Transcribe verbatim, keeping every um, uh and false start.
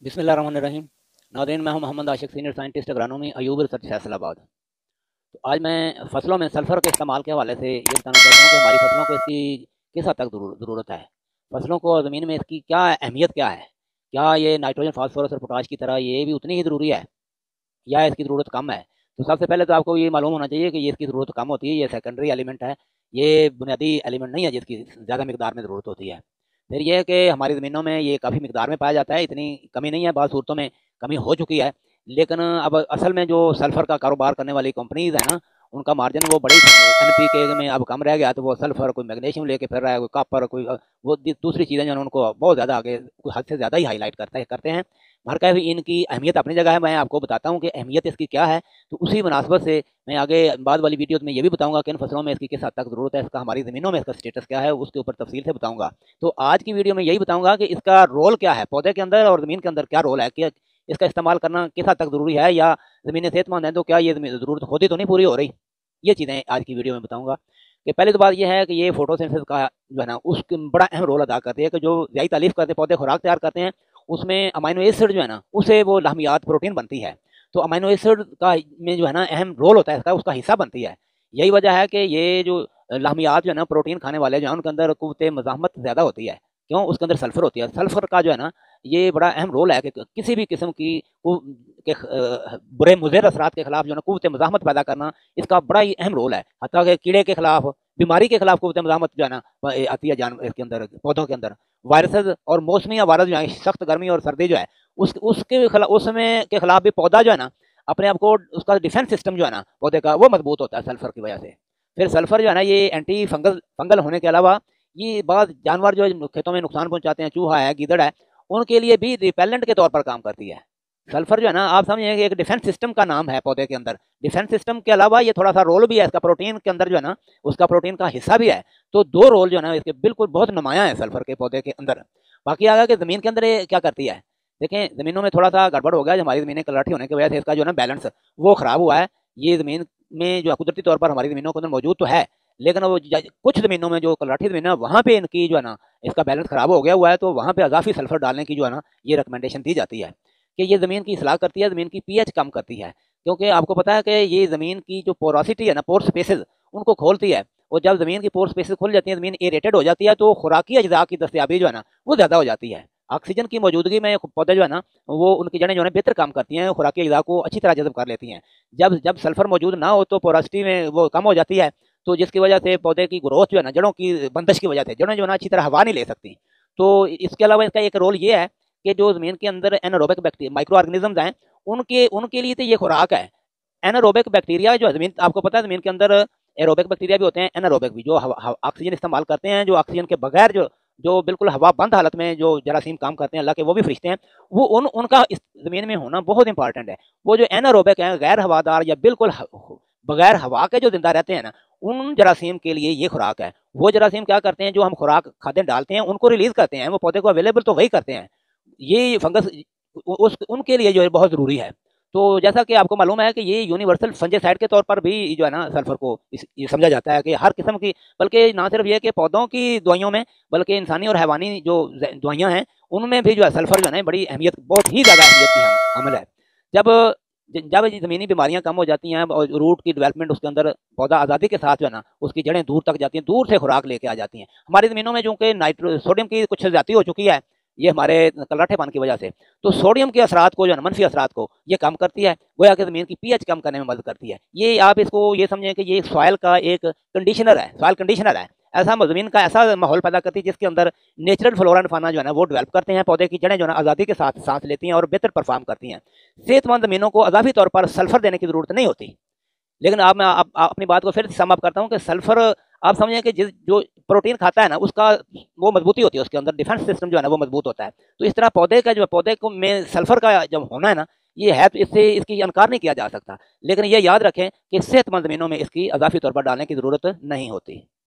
बिस्मिल्लाहिर्रहमानिर्रहीम। नाज़रीन, मैं हूं Mohammad Ashiq, senior scientist agronomy, Ayub research Faisalabad. तो आज मैं फसलों में सल्फ़र के इस्तेमाल के हवाले से ये बताना चाहता हूँ कि हमारी फसलों को इसकी किस हद तक ज़रूरत है। फसलों को ज़मीन में इसकी क्या अहमियत क्या है। क्या ये नाइट्रोजन, फास्फोरस और पोटाश की तरह ये भी उतनी ही ज़रूरी है या इसकी ज़रूरत कम है। तो सबसे पहले तो आपको ये मालूम होना चाहिए कि ये इसकी ज़रूरत कम होती है, ये सेकेंडरी एलिमेंट है, ये बुनियादी एलिमेंट नहीं है जिसकी ज़्यादा मिकदार में ज़रूरत होती है। फिर ये है कि हमारी ज़मीनों में ये काफ़ी मिकदार में पाया जाता है, इतनी कमी नहीं है, बाद सूरतों में कमी हो चुकी है। लेकिन अब असल में जो सल्फ़र का कारोबार करने वाली कंपनीज़ है ना, उनका मार्जिन वो बड़ी एन पी के में अब कम रह गया, तो वो सल्फ़र, कोई मैग्नीशियम लेके फिर रहा है, कोई कॉपर, कोई वो दूसरी चीज़ें जो है उनको बहुत ज़्यादा आगे हद से ज़्यादा ही हाईलाइट करते हैं करते हैं हर का भी इनकी अहमियत अपनी जगह है। मैं आपको बताता हूँ कि अहमियत इसकी क्या है, तो उसी मुनासबत से मैं आगे बाद वाली वीडियो में ये भी बताऊंगा कि इन फसलों में इसकी किस हद तक ज़रूरत है, इसका हमारी ज़मीनों में इसका स्टेटस क्या है, उसके ऊपर तफसील से बताऊंगा। तो आज की वीडियो में यही बताऊंगा कि इसका रोल क्या है, पौधे के अंदर और ज़मीन के अंदर क्या रोल है, कि इसका इस्तेमाल करना किस हद तक ज़रूरी है, या ज़मीनें सेहतमंद हैं तो क्या ये ज़रूरत होती तो नहीं पूरी हो रही। ये चीज़ें आज की वीडियो में बताऊँगा। कि पहली तो बात यह है कि ये फोटोसिंथेसिस का जो है ना उसके बड़ा अहम रोल अदा करती है, कि जो ज़्यादा तालीफ करते हैं, पौधे खुराक तैयार करते हैं, उसमें अमीनो एसिड जो है ना उसे वो लाहमियात प्रोटीन बनती है। तो अमीनो एसिड का में जो है ना अहम रोल होता है इसका, उसका हिस्सा बनती है। यही वजह है कि ये जो लाहमियात जो है ना प्रोटीन खाने वाले जो है उनके अंदर कुव्वत मज़ाहमत ज़्यादा होती है। क्यों? उसके अंदर सल्फ़र होती है। सल्फ़र का जो है ना ये बड़ा अहम रोल है कि किसी भी किस्म की के बुरे मुज़र असरात के खिलाफ जो है ना कुव्वत मज़ाहमत पैदा करना, इसका बड़ा ही अहम रोल है। हत्ता कि कीड़े के खिलाफ, बीमारी के खिलाफ कुव्वत मज़ाहमत जो है ना आती है जानवर इसके अंदर, पौधों के अंदर। वायरसेस और मौसमी अवारस जो है, सख्त गर्मी और सर्दी जो है उस उसके खिलाफ, उसमें के खिलाफ भी पौधा जो है ना अपने आप को, उसका डिफेंस सिस्टम जो है ना पौधे का वो मजबूत होता है सल्फर की वजह से। फिर सल्फर जो है ना ये एंटी फंगल फंगल होने के अलावा ये बाद जानवर जो खेतों में नुकसान पहुंचाते हैं, चूहा है, गीदड़ है, उनके लिए भी रिपेलेंट के तौर पर काम करती है। सल्फर जो है ना आप समझिए कि एक डिफेंस सिस्टम का नाम है पौधे के अंदर। डिफेंस सिस्टम के अलावा ये थोड़ा सा रोल भी है इसका, प्रोटीन के अंदर जो है ना उसका प्रोटीन का हिस्सा भी है। तो दो रोल जो है ना इसके बिल्कुल बहुत नुमाया है सल्फर के पौधे के अंदर। बाकी आ गया कि ज़मीन के अंदर ये क्या करती है। देखें, ज़मीनों में थोड़ा सा गड़बड़ हो गया, हमारी ज़मीनें कलरठी होने की वजह से इसका जो है ना बैलेंस वो ख़राब हुआ है। ये ज़मीन में जो कुदरती तौर पर हमारी ज़मीनों के अंदर मौजूद तो है, लेकिन वो कुछ ज़मीनों में जो कलरठी ज़मीन है वहाँ पे इनकी जो है ना इसका बैलेंस ख़राब हो गया हुआ है। तो वहाँ पे अज़ाफ़ी सल्फ़र डालने की जो है ना ये रिकमेंडेशन दी जाती है कि ये ज़मीन की इस्लाह करती है, ज़मीन की पीएच कम करती है। क्योंकि आपको पता है कि ये ज़मीन की जो पोरोसिटी है ना, पोर स्पेसेस, उनको खोलती है। और जब ज़मीन की पोर स्पेसेस खुल जाती है, ज़मीन एरेटेड हो जाती है, तो खुराकी अज्जा की दस्तयाबी जो है ना वो ज़्यादा हो जाती है। ऑक्सीजन की मौजूदगी में पौधे जो है ना वो उनकी जड़ें जो है बेहतर काम करती हैं, खुराकी अज्जा को अच्छी तरह जज़ब कर लेती हैं। जब जब सल्फ़र मौजूद ना हो तो पोरोसिटी में वो कम हो जाती है, तो जिसकी वजह से पौधे की ग्रोथ जो है ना, जड़ों की बंदिश की वजह से जड़ें जो है ना अच्छी तरह हवा नहीं ले सकती। तो इसके अलावा इसका एक रोल ये है कि जो ज़मीन के अंदर एनारोबिक बैक्टीरिया, माइक्रो ऑर्गेनिजम्स हैं, उनके उनके लिए तो ये खुराक है। एनारोबिक बैक्टीरिया जो ज़मीन, आपको पता है ज़मीन के अंदर एरोबिक बैक्टीरिया भी होते हैं, एनारोबिक भी, जो ऑक्सीजन इस्तेमाल करते हैं, जो ऑक्सीजन के बगैर जो जो बिल्कुल हवा बंद हालत में जो जरासीम काम करते हैं, अल्लाह के वो भी फरिश्ते हैं, वो उन उनका इस ज़मीन में होना बहुत इंपॉर्टेंट है। वो जो एनारोबिक हैं, गैर हवादार या बिल्कुल बगैर हवा के जो जिंदा रहते हैं ना, उन जरासीम के लिए ये खुराक है। वो जरासीम क्या करते हैं, जो हम खुराक खाद्य डालते हैं उनको रिलीज करते हैं, वो पौधे को अवेलेबल तो वही करते हैं। ये फंगस उस उनके लिए जो है बहुत ज़रूरी है। तो जैसा कि आपको मालूम है कि ये यूनिवर्सल फंजासाइड के तौर पर भी जो है ना सल्फर को इस, ये समझा जाता है कि हर किस्म की, बल्कि ना सिर्फ ये कि पौधों की दवाइयों में, बल्कि इंसानी और हैवानी जो दवाइयाँ हैं उनमें भी जो है सल्फर जो है ना बड़ी अहमियत, बहुत ही ज़्यादा अहमियत की हमल है। जब जब ज़मीनी बीमारियां कम हो जाती हैं और रूट की डेवलपमेंट उसके अंदर पौधा आज़ादी के साथ जो है ना उसकी जड़ें दूर तक जाती हैं, दूर से खुराक लेके आ जाती हैं। हमारी ज़मीनों में जो कि नाइट्रो सोडियम की कुछ ज़्यादती हो चुकी है, ये हमारे कलरठेपन की वजह से, तो सोडियम के असरात को जो है ना, मनफी असरात को ये कम करती है, गोया कि ज़मीन की पीएच कम करने में मदद करती है। ये आप इसको ये समझें कि ये सॉइल का एक कंडीशनर है, सॉइल कंडीशनर है। ऐसा ज़मीन का ऐसा माहौल पैदा करती है जिसके अंदर नेचुरल फ्लोरा एंड फाना जो है ना वो डेवलप करते हैं, पौधे की जड़ें जो है ना आज़ादी के साथ सांस लेती हैं और बेहतर परफॉर्म करती हैं। सेहतमंद ज़मीनों को अज़ाफ़ी तौर पर सल्फर देने की ज़रूरत नहीं होती। लेकिन अब मैं आप, आप अपनी बात को फिर सम अप करता हूँ कि सल्फर, आप समझें कि जिस जो प्रोटीन खाता है ना उसका वो मजबूती होती है, उसके अंदर डिफेंस सिस्टम जो है ना वो मजबूत होता है। तो इस तरह पौधे का जो पौधे को में सल्फर का जब होना है ना ये है, तो इससे इसकी इनकार नहीं किया जा सकता। लेकिन ये याद रखें कि सेहतमंद ज़मीनों में इसकी अज़ाफ़ी तौर पर डालने की ज़रूरत नहीं होती।